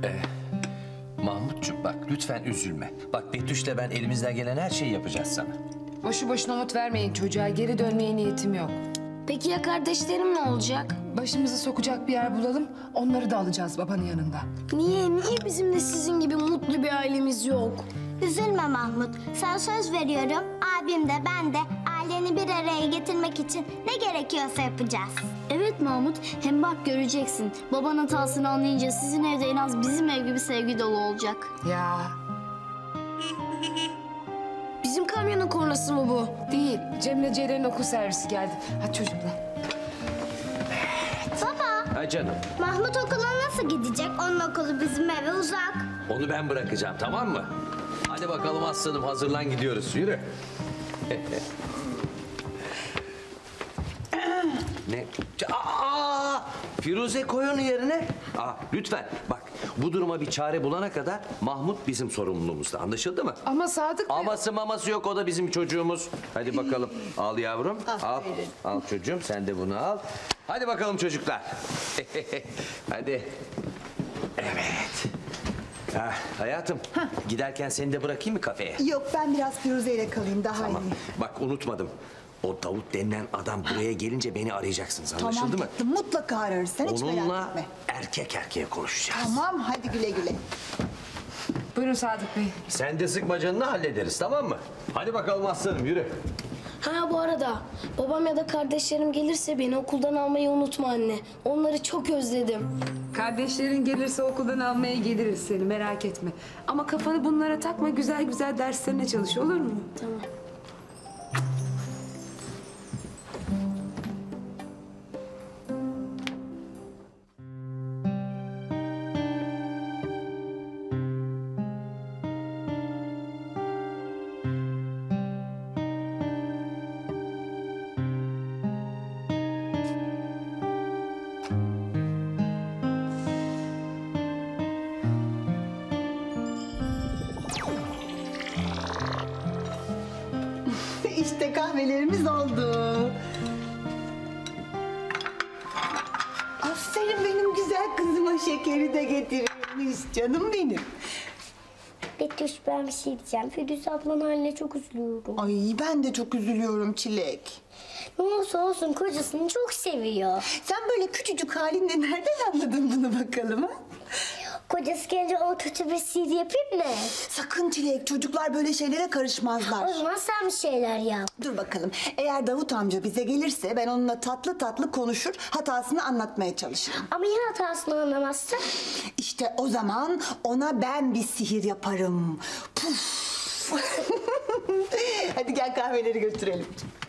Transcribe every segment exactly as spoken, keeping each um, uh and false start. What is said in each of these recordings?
Mahmutcuğum bak lütfen üzülme. Bak Betüş'le ben elimizden gelen her şeyi yapacağız sana. Boşu boşuna umut vermeyin çocuğa. Geri dönmeye niyetim yok. Peki ya kardeşlerim ne olacak? Başımızı sokacak bir yer bulalım. Onları da alacağız babanın yanında. Niye? Niye bizim de sizin gibi mutlu bir ailemiz yok? Üzülme Mahmut. Sana söz veriyorum. Abim de ben de aileni bir araya getirmek için ne gerekiyorsa yapacağız. Evet Mahmut. Hem bak göreceksin. Baban hatasını anlayınca sizin evde en az bizim ev gibi sevgi dolu olacak. Ya Bizim kamyonun kornası mı bu? değil. Cemile Ceylan'ın okul servisi geldi. Hadi çocuklar. Baba, Ha canım, Mahmut okula nasıl gidecek? Onun okulu bizim eve uzak. onu ben bırakacağım tamam mı? Hadi bakalım aslanım hazırlan gidiyoruz yürü. Ne? Aa, Firuze koy onu yerine. Aa, lütfen bak bu duruma bir çare bulana kadar Mahmut bizim sorumluluğumuzda anlaşıldı mı? Ama Sadık Bey... Aması maması yok o da bizim çocuğumuz. Hadi bakalım al yavrum al. Al çocuğum sen de bunu al. Hadi bakalım çocuklar. Hadi. Evet. Ha, hayatım giderken seni de bırakayım mı kafeye? Yok ben biraz Firuze ile kalayım daha Tamam. iyi. Bak unutmadım. O Davut denilen adam buraya gelince beni arayacaksınız anlaşıldı Tamam mı? tatlım, mutlaka ararız. Sen hiç merak Onunla etme. erkek erkeğe konuşacağız. Tamam hadi güle güle. Buyurun Sadık Bey. Sen de sıkma canını hallederiz tamam mı? Hadi bakalım aslanım yürü. Ha bu arada babam ya da kardeşlerim gelirse beni okuldan almayı unutma anne. Onları çok özledim. Kardeşlerin gelirse okuldan almaya geliriz seni merak etme. Ama kafanı bunlara takma güzel güzel derslerine çalış olur mu? Tamam. İşte kahvelerimiz oldu. Aferin benim güzel kızıma şekeri de getirilmiş canım benim. Betüş ben bir şey diyeceğim. Firuze ablanın haline çok üzülüyorum. Ay ben de çok üzülüyorum Çilek. Ne olursa olsun kocasını çok seviyor. Sen böyle küçücük halinle nereden anladın bunu bakalım ha? Kocası gelince o kötü bir sihir yapayım mı? Sakın Çilek çocuklar böyle şeylere karışmazlar. O zaman sen bir şeyler yap. Dur bakalım. Eğer Davut amca bize gelirse ben onunla tatlı tatlı konuşur, hatasını anlatmaya çalışırım. Ama ya hatasını anlamazsa? İşte o zaman ona ben bir sihir yaparım. Puf. Hadi gel kahveleri götürelim.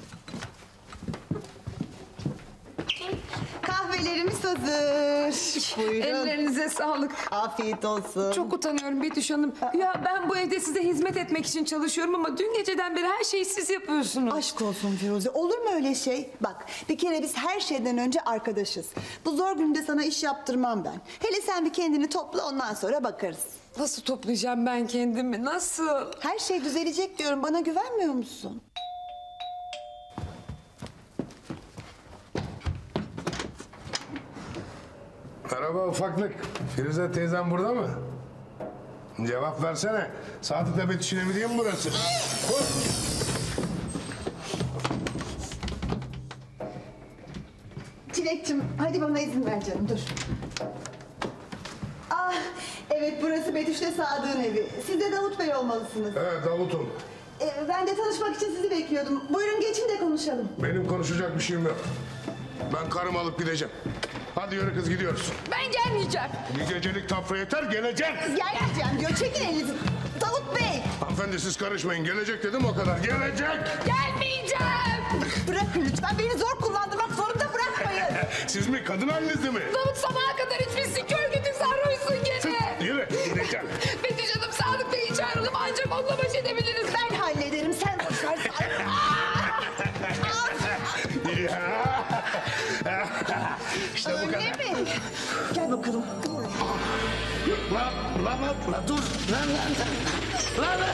Kahvelerimiz hazır. Buyurun. Ellerinize sağlık. Afiyet olsun. Çok utanıyorum Betüş Hanım. Ya ben bu evde size hizmet etmek için çalışıyorum ama dün geceden beri her şeyi siz yapıyorsunuz. Aşk olsun Firuze. Olur mu öyle şey? Bak bir kere biz her şeyden önce arkadaşız. Bu zor günde sana iş yaptırmam ben. Hele sen bir kendini topla ondan sonra bakarız. Nasıl toplayacağım ben kendimi? Nasıl? Her şey düzelecek diyorum. Bana güvenmiyor musun? Merhaba ufaklık. Firuze teyzem burada mı? Cevap versene. Sadık'la Betüş'ün evi değil mi burası? Koş. Çilekçim hadi bana izin ver canım dur. Ah evet burası Betüş'le Sadık'ın evi. Siz de Davut Bey olmalısınız. Evet Davut'um. Ee, ben de tanışmak için sizi bekliyordum. Buyurun geçin de konuşalım. Benim konuşacak bir şeyim yok. Ben karımı alıp gideceğim. Hadi yürü kız gidiyoruz. Ben gelmeyeceğim. Bir gecelik tafra yeter gelecek. Gelmeyeceğim diyor çekin elinizi. Davut Bey. Hanımefendi siz karışmayın. Gelecek dedim o kadar. Gelecek. Gelmeyeceğim. Bırakın lütfen beni zor kullandırmak zorunda bırakmayın. Siz mi kadın annesi mi? Davut sabaha kadar içmişsin. Kör kütük sarhoşsun gene. Yürü gideceğim. Betüş Hanım Sadık Bey'i çağıralım ancak onunla baş edebiliriz. Ben hallederim sen boş ver. Ya. İşte bu kadar. Öyle mi? Gel bakalım. Lan lan lan lan dur. Lan lan lan. Lan lan.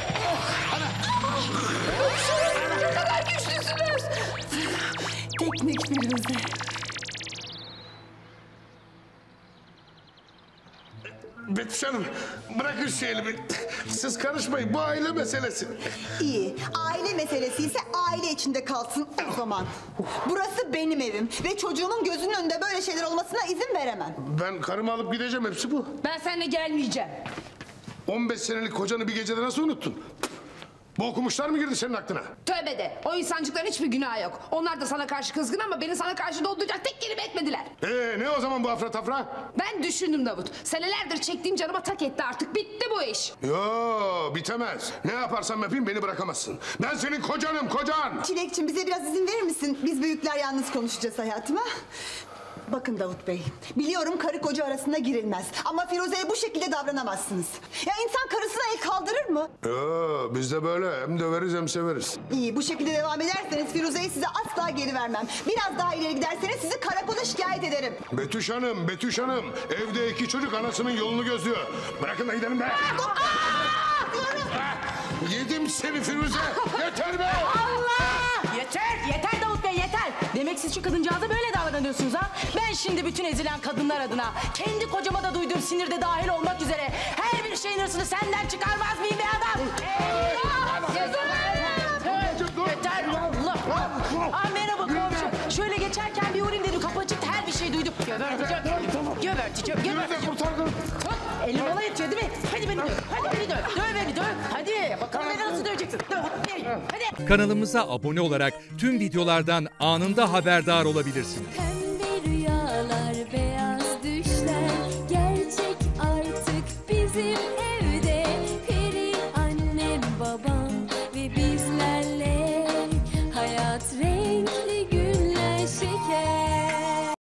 Ne kadar güçlüsünüz. Teknik Firuze. Betüş Hanım bırakın şu elimi. Siz karışmayın bu aile meselesi. İyi. Aile meselesi ise aile içinde kalsın o zaman. Burası benim evim ve çocuğumun gözünün önünde böyle şeyler olmasına izin veremem. Ben karımı alıp gideceğim hepsi bu. Ben seninle gelmeyeceğim. on beş senelik kocanı bir gecede nasıl unuttun? Bu okumuşlar mı girdi senin aklına? Tövbe de. O insancıkların hiçbir günahı yok. Onlar da sana karşı kızgın ama beni sana karşı dolduracak tek kelime etmediler. Ee ne o zaman bu afra tafra? Ben düşündüm Davut. Senelerdir çektiğim canıma tak etti artık. Bitti bu iş. Yo bitemez. Ne yaparsam yapayım beni bırakamazsın. Ben senin kocanım kocan. Çilekçim bize biraz izin verir misin? Biz büyükler yalnız konuşacağız hayatıma. Bakın Davut Bey, biliyorum karı koca arasında girilmez. Ama Firuze'ye bu şekilde davranamazsınız. Ya insan karısına el kaldırır mı? Yo biz de böyle hem döveriz hem severiz. İyi, bu şekilde devam ederseniz Firuze'yi size asla geri vermem. Biraz daha ileri giderseniz sizi karakola şikayet ederim. Betüş Hanım, Betüş Hanım. Evde iki çocuk anasının yolunu gözlüyor. Bırakın da gidelim be. Yedim seni Firuze. Yeter be. Allah! Yeter, yeter Davut Bey yeter. Demek siz şu kadıncağıza böyle davranıyorsunuz ha? Ben şimdi bütün ezilen kadınlar adına, kendi kocama da duyduğum sinirde dahil olmak üzere her bir şeyin hırsını senden çıkarmaz mıyım be adam? Eyvah! Yeter! Yeter Allah! Ah merhaba komşu. Şöyle geçerken bir uğrayayım dedim. Kapı açıktı her bir şey duydum. Göberteceğim. Göberteceğim. Göberteceğim. Tut. Elim bana yetiyor değil mi? Hadi beni döv. Hadi beni döv. Döv beni döv. Hadi. Bakalım beni nasıl döveceksin. Döv. Hadi. Kanalımıza abone olarak tüm videolardan anında haberdar olabilirsiniz.